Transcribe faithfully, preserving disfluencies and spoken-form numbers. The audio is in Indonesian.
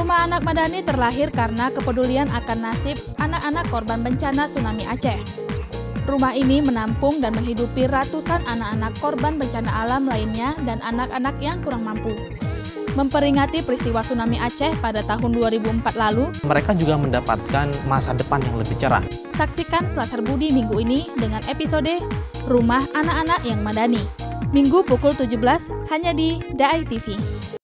Rumah Anak Madani terlahir karena kepedulian akan nasib anak-anak korban bencana tsunami Aceh. Rumah ini menampung dan menghidupi ratusan anak-anak korban bencana alam lainnya dan anak-anak yang kurang mampu. Memperingati peristiwa tsunami Aceh pada tahun dua ribu empat lalu, mereka juga mendapatkan masa depan yang lebih cerah. Saksikan Selasar Budi minggu ini dengan episode Rumah Anak-anak yang Madani. Minggu pukul tujuh belas hanya di D A I T V.